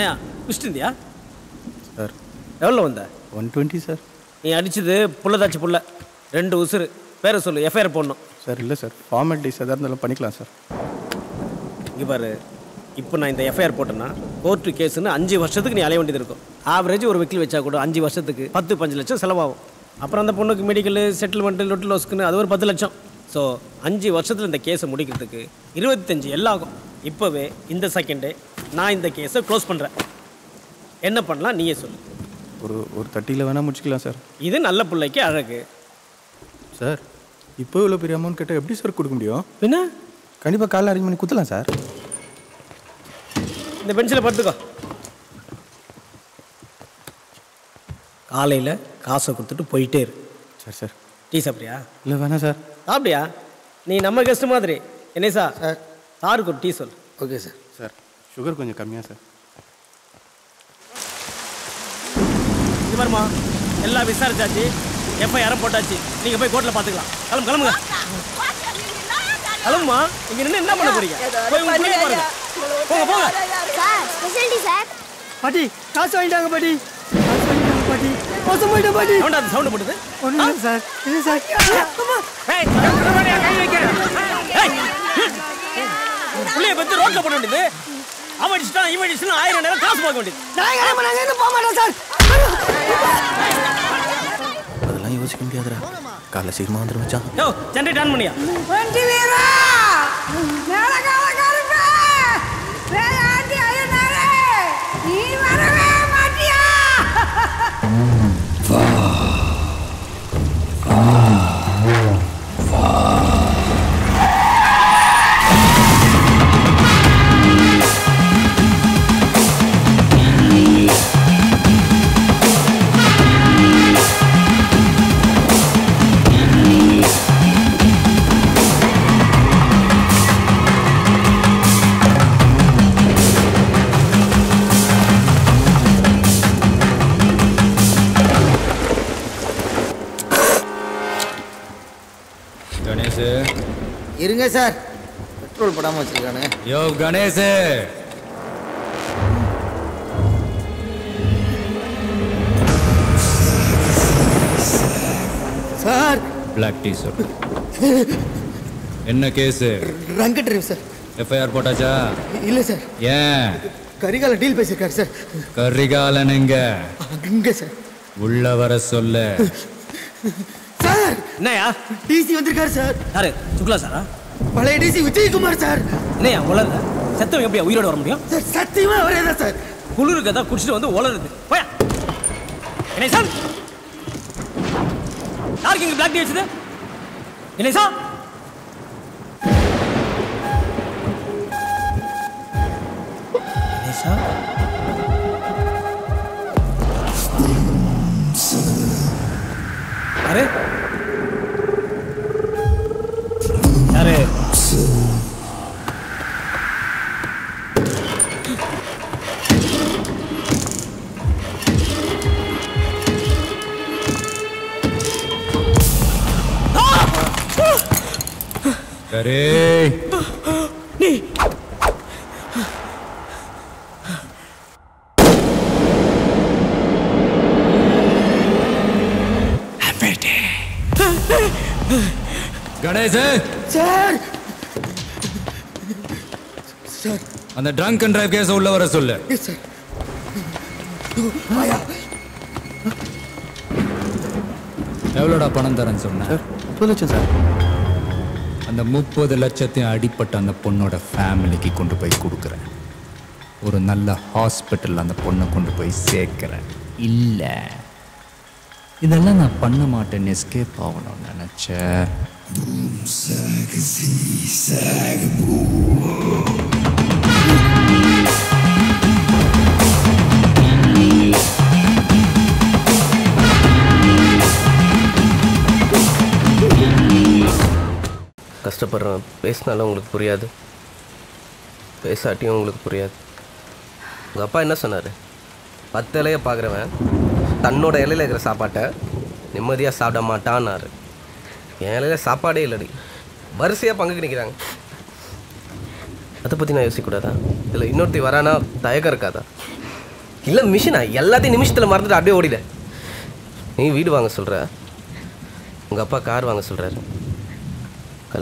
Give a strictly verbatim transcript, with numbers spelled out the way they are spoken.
ஏன் குடிச்சிட்டியா சார்? எவ்வளோ வந்த? One twenty sir. நீ அடிச்சது புள்ளதாச்சு புள்ள, ரெண்டு உசுறு. பேரை சொல்லு, எஃப்ஐஆர் போடணும். சார் இல்லை சார், ஃபார்மாலிட்டிஸ் எதாக இருந்தாலும் பண்ணிக்கலாம் சார். இங்கே பாரு, இப்போ நான் இந்த எஃப்ஐஆர் போட்டேன்னா கோர்ட்டு கேஸுன்னு அஞ்சு வருஷத்துக்கு நீ அலைய வேண்டியது இருக்கும். ஆவரேஜ் ஒரு வக்கீல் வச்சா கூட அஞ்சு வருஷத்துக்கு பத்து பஞ்சு லட்சம் செலவாகும். அப்புறம் அந்த பொண்ணுக்கு மெடிக்கல் செட்டில்மெண்ட்டு லொட்டு லோஸ்க்குன்னு அது ஒரு பத்து லட்சம். ஸோ அஞ்சு வருஷத்தில் இந்த கேஸை முடிக்கிறதுக்கு இருபத்தஞ்சி எல்லாம் ஆகும். இப்போவே இந்த செகண்டே நான் இந்த கேஸை க்ளோஸ் பண்ணுறேன். என்ன பண்ணலாம் நீயே சொல்லு. ஒரு ஒரு தேர்ட்டியில் வேணால் முடிச்சிக்கலாம் சார். இது நல்ல பிள்ளைக்கு அழகு. சார் இப்போ இவ்வளோ பெரிய அமௌண்ட் கேட்டால் எப்படி சார் கொடுக்க முடியும்? என்ன கண்டிப்பாக காலையில் அரேஞ்ச் பண்ணி கொடுத்துலாம் சார். இந்த பென்சிலை படுத்துக்கோ. காலையில் காசை கொடுத்துட்டு போயிட்டே இரு. சார் சார் டீ சாப்பிட்றியா? இல்லை வேணாம் சார். சாப்பிடியா? நீ நம்ம கெஸ்ட் மாதிரி. என்ன சார்? சார் சாருக்கு ஒரு டீ சொல். Okay sir. சார் சுகர் கொஞ்சம் கம்மியாக சார். இது வருமா எல்லாம் விசாரிச்சாச்சு, எஃப்ஐஆர் போட்டாச்சு. நீங்கள் போய் கோர்ட்டில் பார்த்துக்கலாம். கிளம்பு கிளம்புங்க கிளம்புமா. இங்கே நின்று என்ன பண்ண போறீங்க? போய் உங்க பிள்ளைங்க பாருங்க. போங்க போங்க. Sir speciality sir. பாட்டி காசு வாங்கிட்டாங்க பாட்டி. காசு வாங்கிட்டாங்க பாட்டி. மோசம் போயிட்டேன் பாட்டி. சவுண்ட் அது சவுண்ட் போடுது. ஒன்றும் இல்லை சார். இல்லை சார். ஏய் கை வைக்கிறேன். ஏய் புள்ளைய பத்தி ரோட்ல போட வேண்டியது. அவன் அடிச்சுட்டா இவன் அடிச்சுனா ஆயிரம் நேரம் காசு பார்க்க வேண்டியது. நாங்க நம்ம நாங்க என்ன போக மாட்டோம் சார். அதெல்லாம் யோசிக்க முடியாதுடா. காலைல சீக்கிரமா வந்துடும் மச்சான். யோ ஜெனரேட் ஆன் பண்ணியா? வண்டி வீரா மேல கால கருப்பே வேலாண்டி ஐயனாரே நீ வரவே மாட்டியா? வா வா வா. இருங்க சார், பெட்ரோல் போடாம வச்சிருக்கானு. யோ கணேஷ், சார் பிளாக் டீ சொல்லு. என்ன case? Drunk drive sir. FIR போட்டாச்சா? இல்லை சார். ஏன்? கரிகால டீல் பேசியிருக்காரு சார். கரிகாலன் எங்க? அங்க சார். உள்ள வர சொல்ல. சார் என்னையா? டிசி வந்திருக்காரு சார். யாரு? சுக்லா சாரா? பழைய டிசி விஜயகுமார் சார். என்னையா உலருத? செத்தவன் எப்படியா உயிரோட வர முடியும்? சார் சத்தியமா அவரே தான் சார். குளிருக்கு தான் குடிச்சிட்டு வந்து உலருது. போயா என்ன சார்? யாருக்கு இங்க பிளாக் டீ வச்சது? என்ன சார்? என்ன சார்? யாரு? யாரு? அரே நீ கணேஷ் சார். சார் அந்த ட்ரங்க் அண்ட் டிரைவ் கேஸ் உள்ள வர சொல்லு. Yes sir. ஆயா எவ்வளோடா பணம் தரேன்னு சொன்ன? சார் முப்பது லட்சம் சார். அந்த முப்பது லட்சத்தையும் அடிப்பட்ட அந்த பொண்ணோட ஃபேமிலிக்கு கொண்டு போய் கொடுக்குறேன். ஒரு நல்ல ஹாஸ்பிட்டல் அந்த பொண்ணை கொண்டு போய் சேர்க்கிறேன். இல்லை இதெல்லாம் நான் பண்ண மாட்டேன்னு எஸ்கேப் ஆகணும்னு நினச்சேன். கஷ்டப்படுறேன். பேசினாலும் உங்களுக்கு புரியாது, பேசாட்டியும் உங்களுக்கு புரியாது. உங்கள் அப்பா என்ன சொன்னார்? பத்து இலையை பார்க்குறவன் தன்னோட இலையில் இருக்கிற சாப்பாட்டை நிம்மதியாக சாப்பிட மாட்டான்னாரு. என் இலையில சாப்பாடே இல்லடி, வரிசையாக பங்குக்கு நிற்கிறாங்க. அதை பற்றி நான் யோசிக்கக்கூடாதா? இல்லை இன்னொருத்தி வரானா தயக்கம் இருக்காதா? இல்லை மிஷினா எல்லாத்தையும் நிமிஷத்தில் மறந்துட்டு அப்படியே ஓடிட. நீ வீடு வாங்க சொல்கிற, உங்கள் அப்பா கார் வாங்க சொல்கிறாரு.